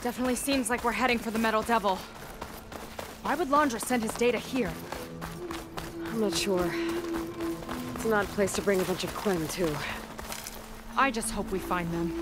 Definitely seems like we're heading for the Metal Devil. Why would Laundra send his data here? I'm not sure. It's an odd place to bring a bunch of Quen, too. I just hope we find them.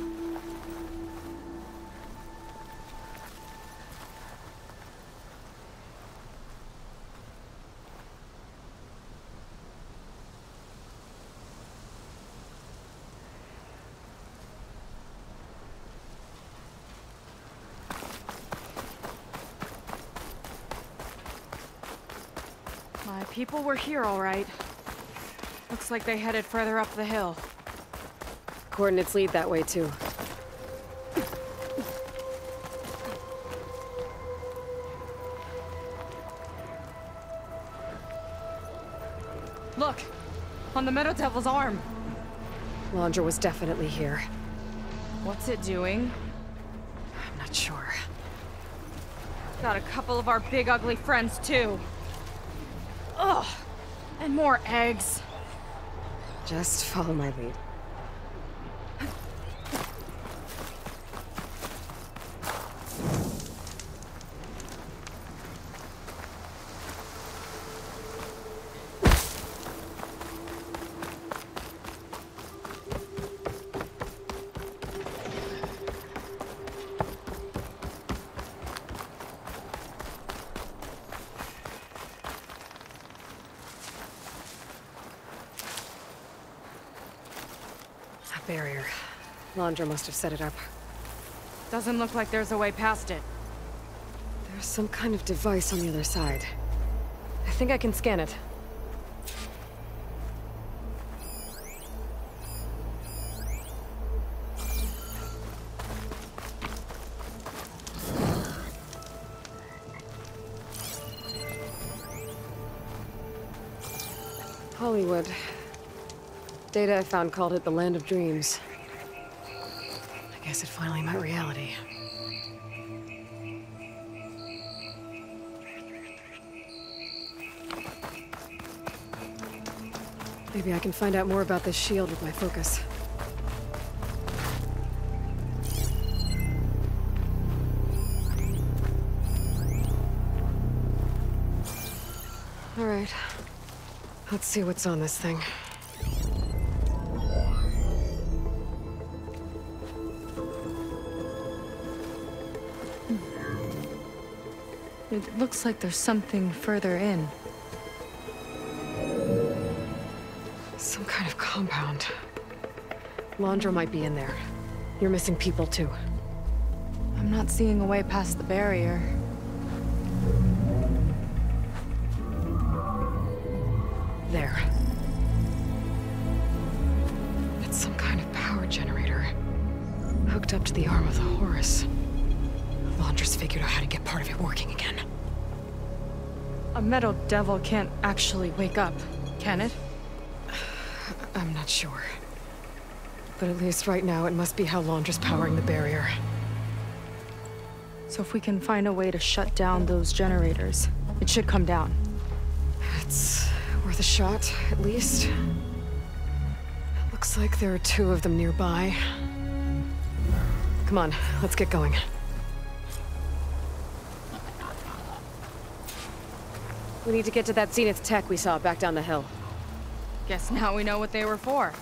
My people were here, all right. Looks like they headed further up the hill. Coordinates lead that way, too. Look! On the Metal Devil's arm! Laundra was definitely here. What's it doing? I'm not sure. Got a couple of our big ugly friends, too. Ugh! And more eggs. Just follow my lead. Barrier. Laundra must have set it up. Doesn't look like there's a way past it. There's some kind of device on the other side. I think I can scan it. Hollywood. Data I found called it the Land of Dreams. I guess it finally met reality. Maybe I can find out more about this shield with my focus. All right. Let's see what's on this thing. It looks like there's something further in. Some kind of compound. Laundra might be in there. You're missing people too. I'm not seeing a way past the barrier. There. It's some kind of power generator. Hooked up to the arm of the Horus. Laundra's figured out how to get part of it working again. A Metal Devil can't actually wake up, can it? I'm not sure. But at least right now, it must be how Laundra's powering the barrier. So if we can find a way to shut down those generators, it should come down. It's worth a shot, at least. Looks like there are two of them nearby. Come on, let's get going. We need to get to that Zenith tech we saw back down the hill. Guess now we know what they were for.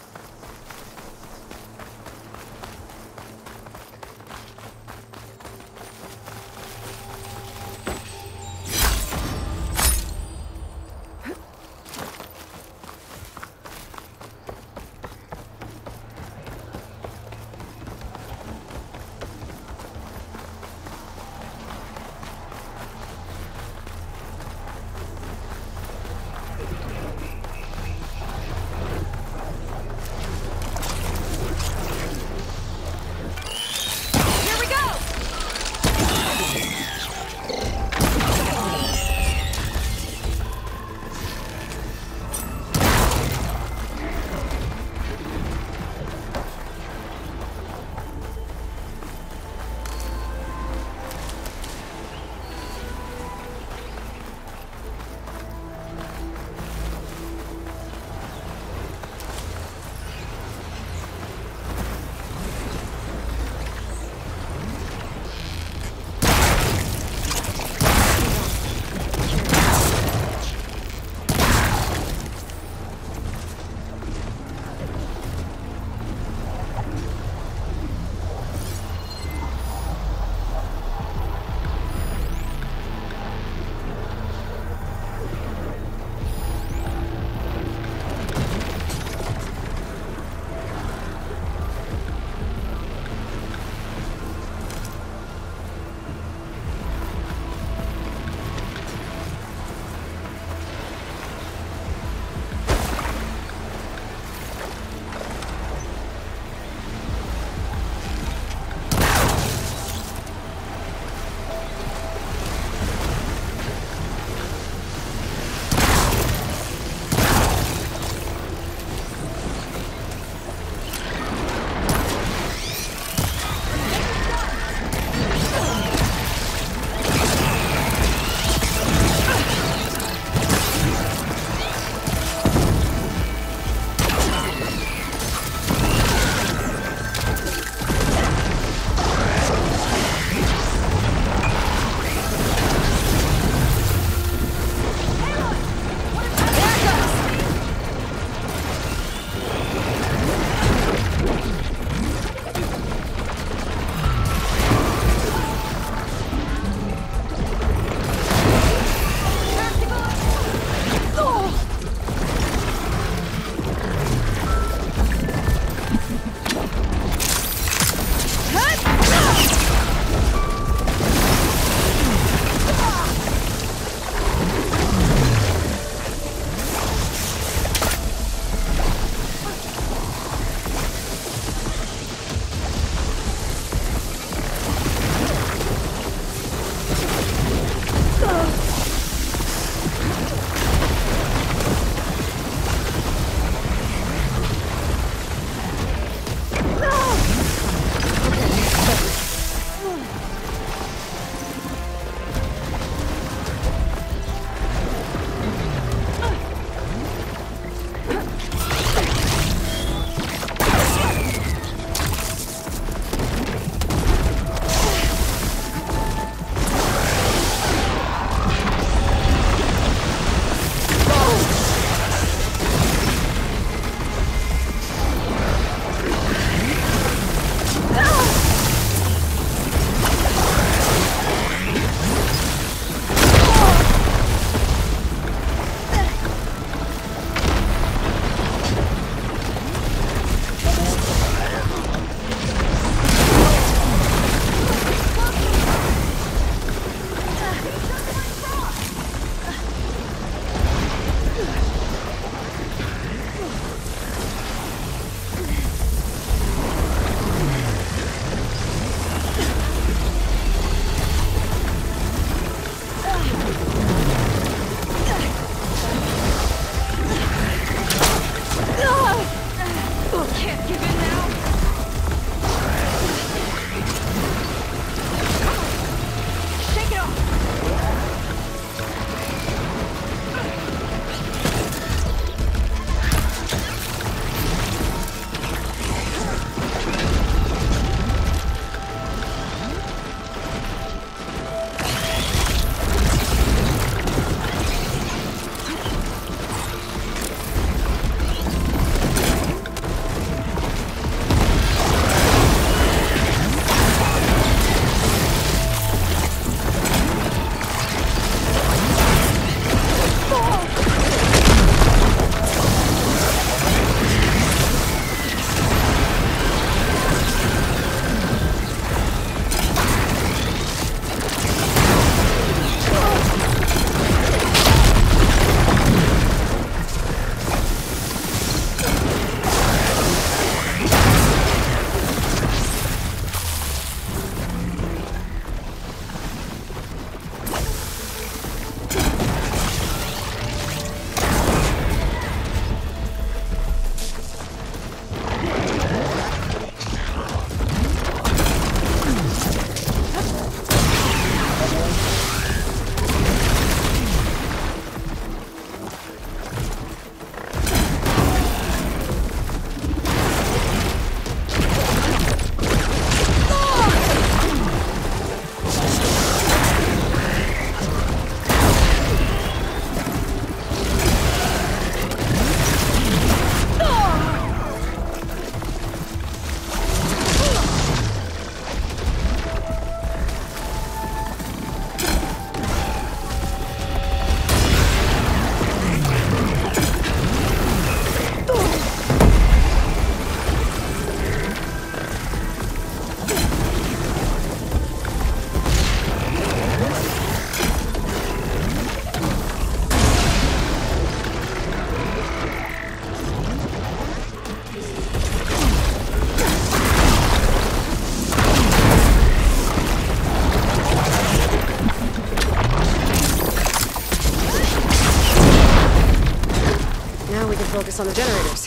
focus on the generators.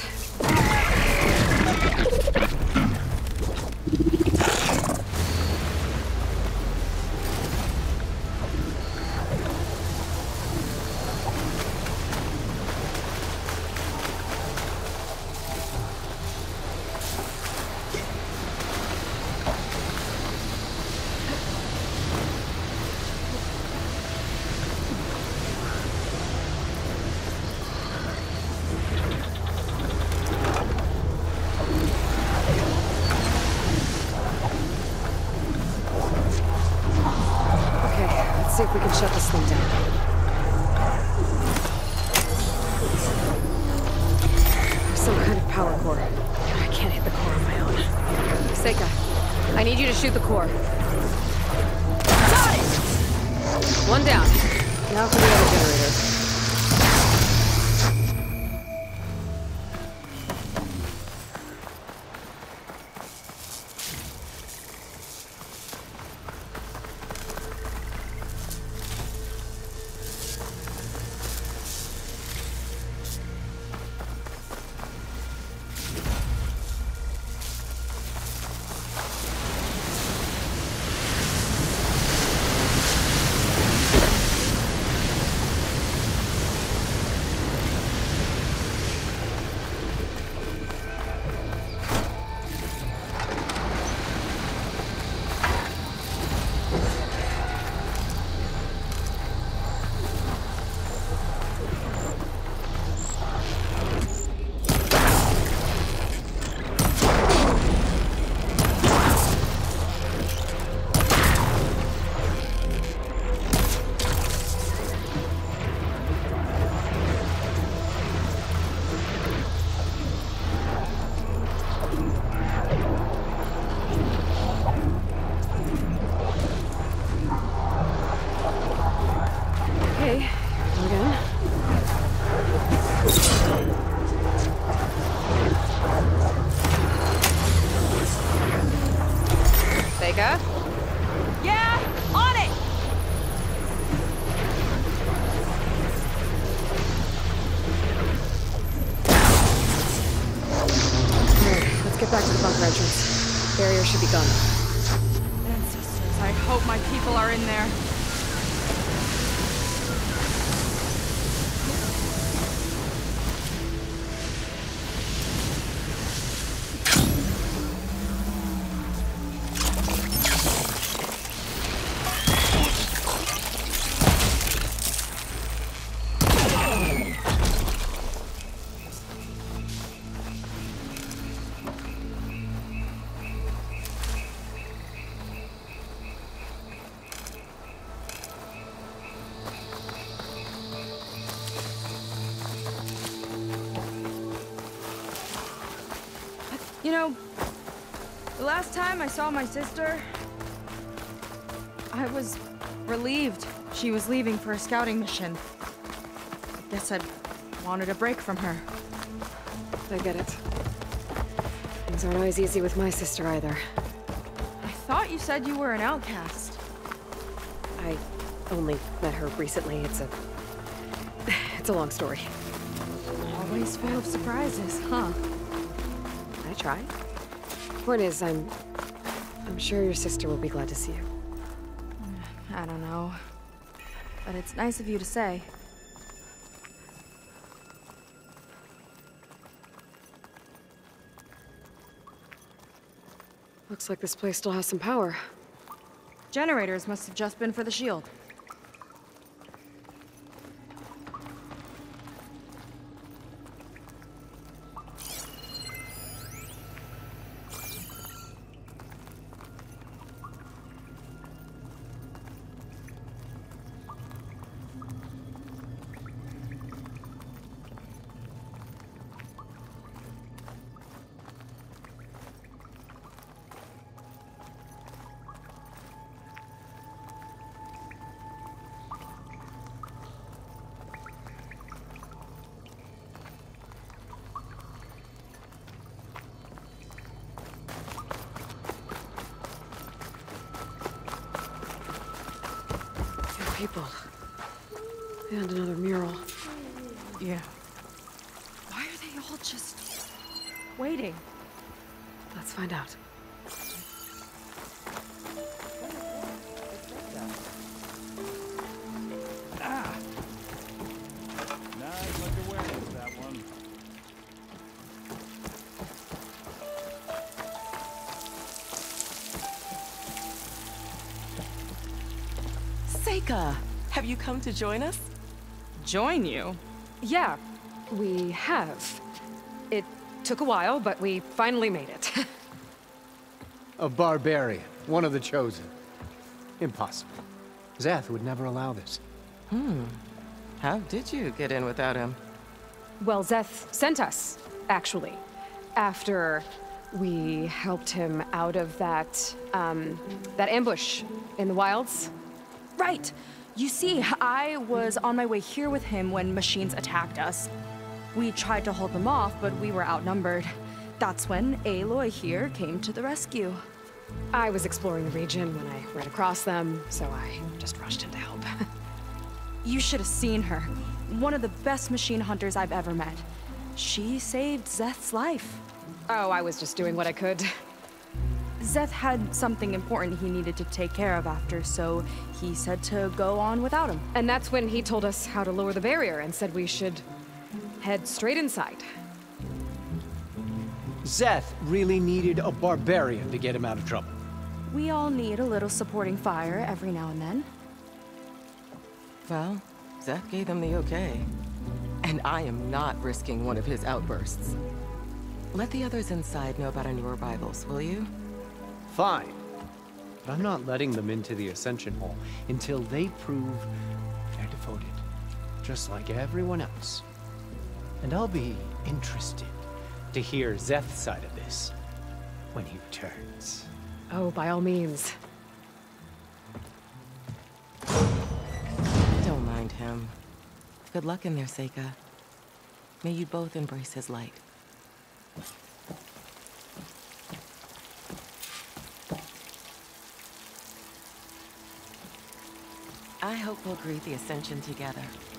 See if we can shut this thing down. There's some kind of power core. I can't hit the core on my own. Seika, I need you to shoot the core. Got it! One down. Now for the other generator. Seika? Yeah, on it! Alright, let's get back to the bunker entrance. Barrier should be gone. Ancestors, I hope my people are in there. You know, the last time I saw my sister, I was relieved she was leaving for a scouting mission. I guess I'd wanted a break from her. I get it. Things aren't always easy with my sister either. I thought you said you were an outcast. I only met her recently. It's a long story. Always full of surprises, huh? I try. Point is, I'm sure your sister will be glad to see you. I don't know. But it's nice of you to say. Looks like this place still has some power. Generators must have just been for the shield. People. And another mural. Yeah. Why are they all just waiting? Let's find out. Nice awareness, that one. Seika, have you come to join us? Join you? Yeah, we have. It took a while, but we finally made it. A barbarian, one of the chosen. Impossible. Zeth would never allow this. How did you get in without him? Well, Zeth sent us, actually. After we helped him out of that ambush in the wilds. Right. You see, I was on my way here with him when machines attacked us. We tried to hold them off, but we were outnumbered. That's when Aloy here came to the rescue. I was exploring the region when I ran across them, so I just rushed in to help. You should have seen her. One of the best machine hunters I've ever met. She saved Zeth's life. Oh, I was just doing what I could. Zeth had something important he needed to take care of after, so he said to go on without him. And that's when he told us how to lower the barrier and said we should head straight inside. Zeth really needed a barbarian to get him out of trouble. We all need a little supporting fire every now and then. Well, Zeth gave them the okay. And I am not risking one of his outbursts. Let the others inside know about our new arrivals, will you? Fine. But I'm not letting them into the Ascension Hall until they prove they're devoted. Just like everyone else. And I'll be interested to hear Zeth's side of this when he returns. Oh, by all means. Don't mind him. Good luck in there, Seika. May you both embrace his light. I hope we'll greet the Ascension together.